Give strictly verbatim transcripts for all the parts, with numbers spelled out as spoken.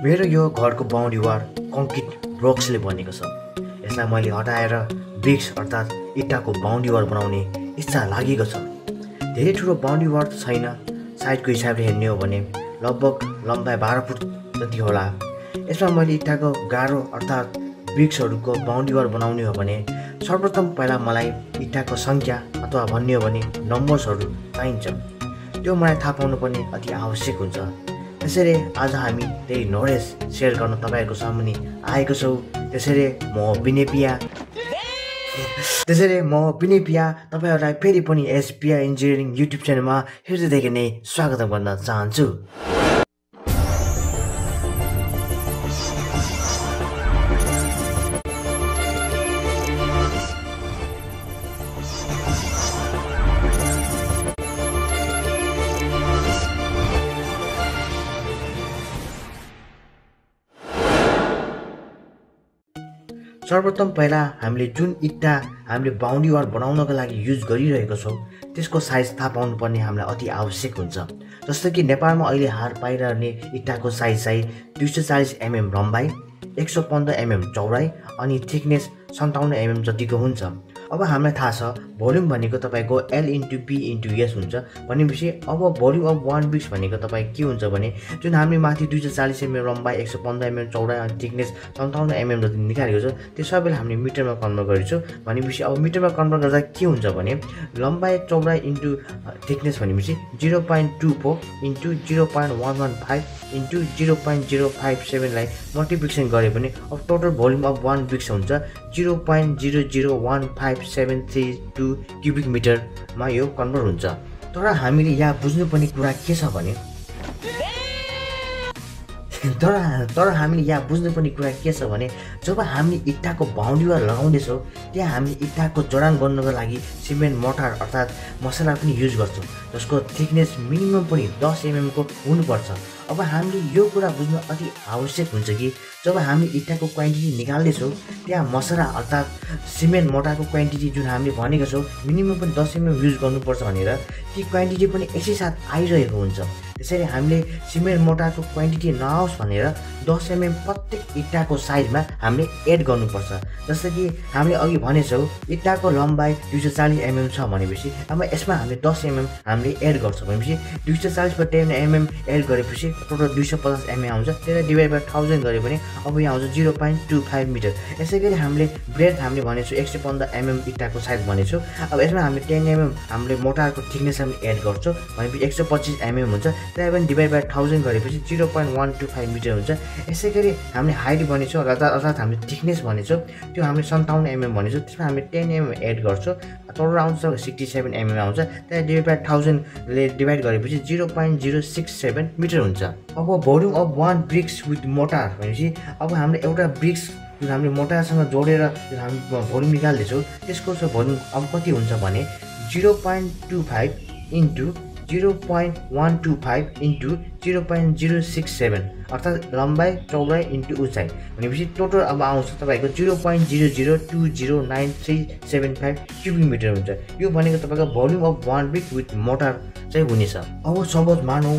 मेरो यो घरको बाउन्ड्री वाल कङ्क्रिट ब्लक्सले बनेको छ। यसलाई मैले हटाएर ब्रिक्स अर्थात् इँटाको बाउन्ड्री वाल बनाउने इच्छा लागेको छ। धेरै ठुलो बाउन्ड्री वाल त छैन, साइडको हिसाबले हेर्ने हो भने लगभग लम्बाइ बाह्र फुट जति होला। यसमा मैले इँटाको गाह्रो अर्थात् ब्रिक्सहरूको बाउन्ड्री वाल बनाउने हो भने सर्वप्रथम पहिला मलाई इँटाको सङ्ख्या अथवा भन्ने हो भने नम्बर्सहरू चाहिन्छ। त्यो मलाई थाहा पाउनुपर्ने अति आवश्यक हुन्छ। त्यसैले आज हामी त्यही नलेज सेयर गर्न तपाईँहरूको सामुन्ने आएको छौँ। त्यसैले म बिनय पिया त्यसैले म बिनय पिया तपाईँहरूलाई फेरि पनि एस पिया इन्जिनियरिङ युट्युब च्यानलमा हृदयदेखि नै स्वागत गर्न चाहन्छु। सर्वप्रथम पहिला हामीले जुन इँटा हामीले बाउन्ड्री वाल बनाउनको लागि युज गरिरहेको छौँ त्यसको साइज थाहा पाउनुपर्ने हामीलाई अति आवश्यक हुन्छ। जस्तो कि नेपालमा अहिले हार पाइरहने इँटाको साइज चाहिँ दुई सय चालिस एमएम लम्बाइ, एक सय पन्ध्र एमएम चौडाइ अनि थिकनेस सन्ताउन्न एमएम जतिको हुन्छ। अब हामीलाई थाहा छ भोल्युम भनेको तपाईँको L into P into S हुन्छ भनेपछि अब भोल्युम अफ वान ब्रिक्स भनेको तपाईँ के हुन्छ भने जुन हामीले माथि दुई सय चालिस एमएम लम्बाइ, एक सय पन्ध्र एमएम चौडाइ अनि थिकनेस सन्ताउन्न एमएम जति निकालेको छ त्यो सबैलाई हामीले मिटरमा कन्भर्ट गरेछौँ। भनेपछि अब मिटरमा कन्भर्ट गर्दा के हुन्छ भने लम्बाइ चौडाइ इन्टु थिकनेस भनेपछि zero point two four into zero point one one five into zero point zero five सेभेनलाई मल्टिप्लिकेसन गऱ्यो भने अब total volume of one bricks हुन्छ zero point zero zero one five seven three two cubic मिटरमा यो convert हुन्छ। तर हामीले यहाँ बुझ्नुपर्ने कुरा के छ भने तर तर हामीले यहाँ बुझ्नुपर्ने कुरा के छ भने जब हामीले इँटाको बाउन्ड्री वाल लगाउँदैछौँ त्यहाँ हामीले इँटाको जडान गर्नको लागि सिमेन्ट मोटार अर्थात् मसला पनि युज गर्छौँ जसको थिकनेस मिनिमम पनि दस एमएमको हुनुपर्छ। अब हामीले यो कुरा बुझ्नु अति आवश्यक हुन्छ कि जब हामी इँटाको क्वान्टिटी निकाल्दैछौँ त्यहाँ मसला अर्थात् सिमेन्ट मोटारको क्वान्टिटी जुन हामीले भनेको छौँ मिनिमम पनि दस एमएम युज गर्नुपर्छ भनेर ती क्वान्टिटी पनि एकैसाथ आइरहेको हुन्छ। त्यसैले हामीले सिमेन्ट मोटारको क्वान्टिटी नआओस् भनेर दस एमएम प्रत्येक इँटाको साइजमा हामीले एड गर्नुपर्छ। जस्तो कि हामीले अघि भनेछौँ इँटाको लम्बाइ दुई सय चालिस एमएम छ भनेपछि अब यसमा हामीले दस एमएम हामीले एड गर्छौँ भनेपछि दुई सय चालिसमा टेन एमएम एड गरेपछि टोटल दुई सय पचास एमएम आउँछ। त्यसलाई डिभाइड बाई थाउजन्ड गऱ्यो भने अब यहाँ आउँछ zero point two five metre. यसै गरी हामीले ब्रेथ हामीले भनेछौँ एक सय पन्ध्र एमएम इँटाको साइज भनेछौँ। अब यसमा हामीले टेन एमएम हामीले मोटारको थिकनेस हामीले एड गर्छौँ भनेपछि एक सय पच्चिस एमएम हुन्छ। त्यही पनि डिभाइड बाई थाउजन्ड गरेपछि zero point one two five metre हुन्छ। यसै गरी हामीले हाइट भनेछौँ अर्थात् अर्थात् हामीले थिकनेस भनेछौँ त्यो हामीले सन्ताउन्न एमएम भनेछौँ। त्यसमा हामीले टेन एमएम एड गर्छौँ टोटल आउँछ सिक्सटी सेभेन एमएम आउँछ। त्यहाँ डिभाइड बाई थाउजन्डले डिभाइड गरेपछि zero point zero six seven metre हुन्छ। अब volume of one bricks with mortar भनेपछि अब हामीले एउटा ब्रिक्स जुन हामीले मोटारसँग जोडेर जुन हामी भोल्युम निकाल्दैछौँ त्यसको चाहिँ भोल्युम अब कति हुन्छ भने zero point two five into zero point one two five into zero point zero six seven अर्थात् लम्बाइ चौडाइ इन्टु उचाइ भनेपछि टोटल अब आउँछ तपाईँको zero point zero zero two zero nine three seven five cubic metre हुन्छ। यो भनेको तपाईँको volume of one brick with mortar चाहिँ हुनेछ। अब सपोज मानौँ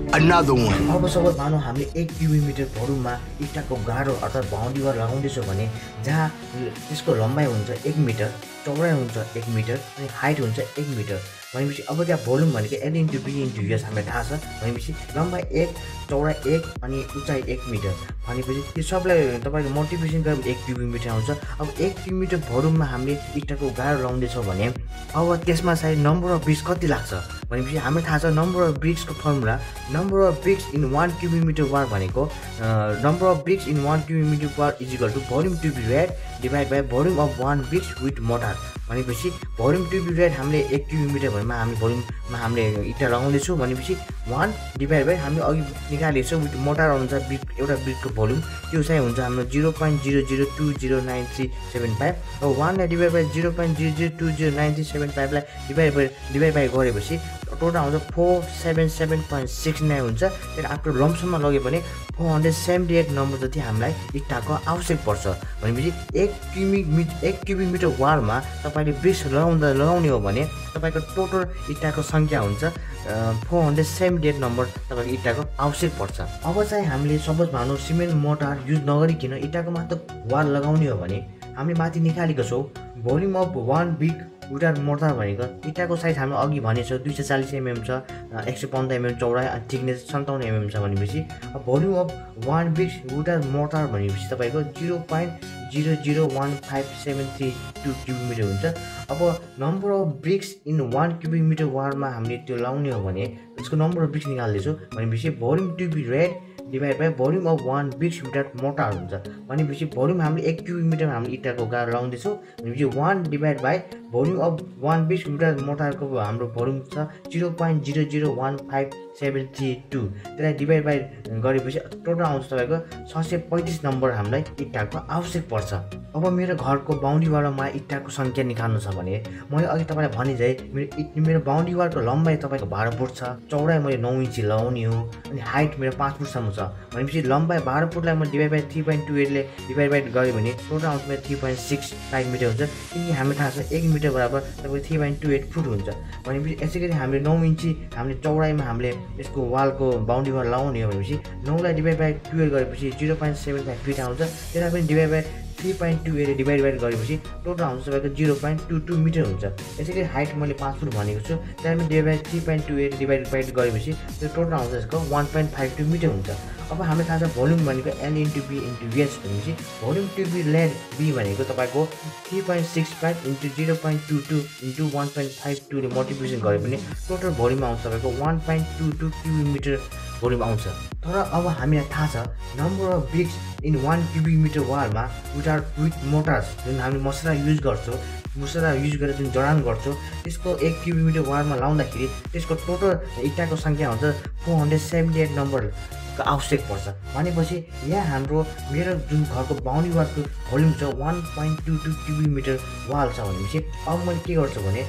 अब सपोज मानौँ हामीले एक क्युबिक मिटर भोल्युममा इँटाको गाह्रो अर्थात् बाउन्ड्री वाल लगाउँदैछौँ भने जहाँ त्यसको लम्बाइ हुन्छ एक मिटर, चौडाइ हुन्छ एक मिटर अनि हाइट हुन्छ एक मिटर भनेपछि अब त्यहाँ भोल्युम भनेको एल इन्टु बी इन्टु यस हामीलाई थाहा छ भनेपछि लम्बाइ एक, चौडाइ एक अनि उचाइ एक मिटर भनेपछि त्यो सबलाई तपाईँको मल्टिप्लिकेसन गरेर एक क्युबिक मिटर आउँछ। अब एक क्युबिक मिटर भोल्युममा हामीले इँटाको गाह्रो लगाउँदैछौँ भने अब त्यसमा चाहिँ नम्बर अफ ब्रिक्स कति लाग्छ भनेपछि हामीलाई थाहा छ नम्बर अफ ब्रिक्सको formula number of bricks in one cubic metre wall भनेको number of bricks in one cubic metre wall is equal to volume to be laid divide by volume of one bricks with mortar भनेपछि volume to be laid हामीले एक cubic metre भरिमा हामी भोल्युममा हामीले इँटा लगाउँदैछौँ भनेपछि one divide by हामीले अघि निकालेको छ विथ मोटार अनुसार ब्रिक एउटा ब्रिकको भोल्युम त्यो चाहिँ हुन्छ हाम्रो zero point zero zero two zero nine three seven five. अब वानलाई divide by zero point zero zero two zero nine three seven फाइभलाई डिभाइड बाई डिभाइड बाई गरेपछि टोटल आउँछ four seven seven point six nine हुन्छ। त्यहाँदेखि after लम्सममा लग्यो भने four hundred seventy eight number जति हामीलाई इट्टाको आवश्यक पर्छ। भनेपछि एक क्युबिक मिट एक क्युबिक मिटर वालमा तपाईँले ब्रिक्स लगाउँदा लगाउने हो भने तपाईँको टोटल इट्टाको सङ्ख्या हुन्छ four hundred seventy eight number तपाईँको इट्टाको आवश्यक पर्छ। अब चाहिँ हामीले सपोज भनौँ सिमेन्ट मोटार युज नगरिकन इट्टाको मात्र वाल लगाउने हो भने हामीले माथि निकालेको छौँ volume of one brick without mortar भनेको इट्टाको साइज हामीले अघि भनेको दुई सय चालिस एमएम छ, एक सय पन्ध्र एमएम चौडाइ, थिकनेस सन्ताउन्न एमएम छ। भनेपछि volume of one brick without mortar भनेपछि तपाईँको zero point zero zero one five seven three two cubic metre हुन्छ। अब number of bricks in one cubic metre वालमा हामीले त्यो लाउने हो भने त्यसको नम्बर अफ ब्रिक्स निकाल्दैछौँ भनेपछि volume to be laid divide by volume of one bricks without mortar हुन्छ। भनेपछि भोल्युम हामीले एक क्युबिक मिटरमा हामीले इट्टाको गाह्रो लाउँदैछौँ भनेपछि one divide by volume of one bricks without मोर्टारको हाम्रो भोल्युम छ zero point zero zero one five seven three two. त्यसलाई डिभाइड बाई गरेपछि टोटल आउँछ तपाईँको छ सय पैँतिस नम्बर हामीलाई इट्टाको आवश्यक पर्छ। अब मेरो घरको बााउन्ड्री वालमा इट्टाको सङ्ख्या निकाल्नु छ भने मैले अघि तपाईँलाई भने चाहिँ मेरो इट मेरो बााउन्ड्री वालको लम्बाइ तपाईँको बाह्र फुट छ, चौडाइ मैले नौ इन्ची लगाउने हो अनि हाइट मेरो पाँच फुटसम्म छ। भनेपछि लम्बाइ बाह्र फुटलाई मैले divide by three point two एटले डिभाइड बाई गऱ्यो भने टोटल आउँछ मेरो three point six five metre हुन्छ। किनकि हामीलाई थाहा छ एक मिटर बराबर तपाईँको three point two eight foot हुन्छ। भनेपछि यसै गरी हामीले नौ इन्ची हामीले चौडाइमा हामीले यसको वालको बााउन्ड्री वाल लगाउने हो भनेपछि नौलाई डिभाइड बाई टुवेल्भ गरेपछि zero point seven five feet आउँछ। त्यसलाई पनि divide by three point two eight divide by गरेपछि टोटल आउँछ तपाईँको zero point two two metre हुन्छ। यसै गरी हाइट मैले पाँच फुट भनेको छु त्यसलाई पनि divide by three point two eight divide by गरेपछि त्यो टोटल आउँछ यसको one point five two metre हुन्छ। अब हामीलाई थाहा छ भोल्युम भनेको L into B into S भनेपछि volume to be laid B भनेको तपाईँको three point six five into zero point two two into one point five टूले मल्टिप्लिकेसन गऱ्यो भने टोटल भोल्युम आउँछ तपाईँको one point two two cubic metre volume आउँछ। तर अब हामीलाई थाहा छ number of bricks in one cubic metre वालमा विदाउट विथ मोटर्स जुन हामी मसला युज गर्छौँ मसला युज गरेर जुन जडान गर्छौँ त्यसको एक क्युबिक मिटर वालमा लाउँदाखेरि त्यसको टोटल इट्टाको सङ्ख्या हुन्छ four hundred seventy eight number आवश्यक पर्छ। भनेपछि यहाँ हाम्रो मेरो जुन घरको बााउन्ड्री वालको भोल्युम छ one point two two cubic metre wall छ भनेपछि अब मैले के गर्छु भने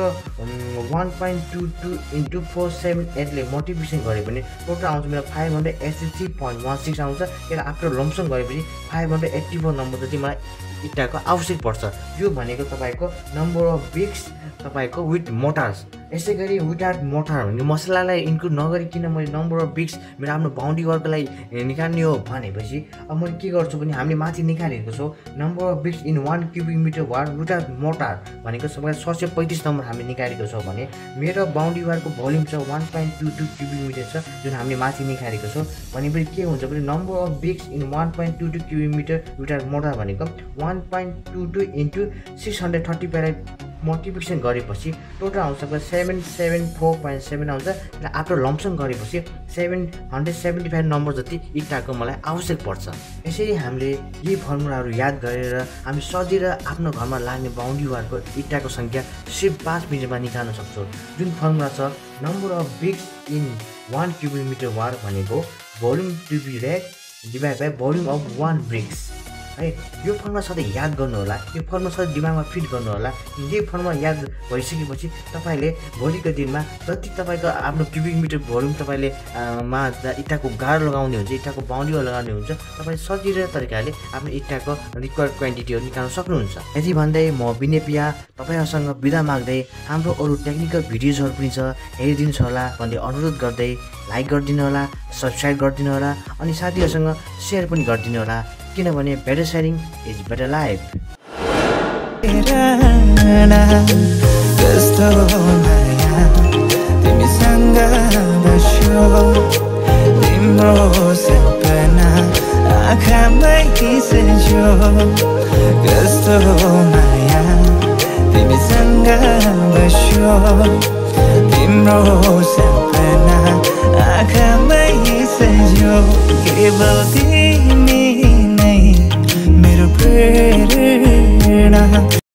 total one point two two into four seven एटले मल्टिप्लिकेसन गऱ्यो भने टोटल आउँछ मेरो five hundred eighty three point one six आउँछ। त्यसलाई आफ्टर लम्सन गरेपछि five hundred eighty four number जति मलाई इट्टाको आवश्यक पर्छ। यो भनेको तपाईँको नम्बर अफ ब्रिक्स तपाईँको विथ मोटार्स। यसै गरी विदाउट मोटार भने मसलालाई इन्क्लुड नगरिकन मैले नम्बर अफ ब्रिक्स मेरो आफ्नो बााउन्ड्री वालको लागि निकाल्ने हो भनेपछि अब मैले के गर्छु भने हामीले माथि निकालेको छौँ number of bricks in one cubic metre wall without mortar भनेको सबै छ सय पैँतिस नम्बर हामीले निकालेको छौँ भने मेरो बााउन्ड्री वालको भोल्युम छ one point two two cubic metre छ जुन हामीले माथि निकालेको छौँ। भनेपछि के हुन्छ भने number of bricks in one point two two cubic metre without mortar भनेको one point two two into six hundred thirty five multiplication गरेपछि टोटल आउँछ seven seven four point seven आउँछ। आफ्टर लम्सन गरेपछि seven hundred seventy five number जति इट्टाको मलाई आवश्यक पर्छ। यसरी हामीले यी फर्मुलाहरू याद गरेर हामी सजिलो आफ्नो घरमा लाग्ने बााउन्ड्री वालको इट्टाको सङ्ख्या सिर्फ पाँच मिनटमा निकाल्न सक्छौँ। जुन फर्मुला छ number of bricks in one cubic metre wall भनेको volume to be laid divide by volume of one bricks है। यो फर्मुला सधैँ याद गर्नु होला, यो फर्मुला सधैँ दिमागमा फिट गर्नु होला। यही फर्मुला याद भइसकेपछि तपाईँले भोलिको दिनमा जति तपाईँको आफ्नो क्युबिक मिटर भोल्युम तपाईँले मा इट्टाको गाह्रो लगाउने हुन्छ इट्टाको बााउन्ड्री वाल लगाउने हुन्छ तपाईँले सजिलो तरिकाले आफ्नो इट्टाको रिक्वायर्ड क्वान्टिटीहरू निकाल्न सक्नुहुन्छ। यति भन्दै म बिनय पिया तपाईँहरूसँग बिदा माग्दै हाम्रो अरू टेक्निकल भिडियोजहरू पनि छ हेरिदिनुहोस् होला भन्दै अनुरोध गर्दै लाइक गरिदिनु होला, सब्सक्राइब गरिदिनु होला अनि साथीहरूसँग सेयर पनि गरिदिनु होला किनभने better sharing is better life. कस्तो माया तिमीसँग बस्यो तिम्रो सपना आँखामै खिच्यो कस्तो माया तिमीसँग बस्यो तिम्रो सपना आँखामै खिच्यो केवल तिमी नै मेरो प्रेरणा।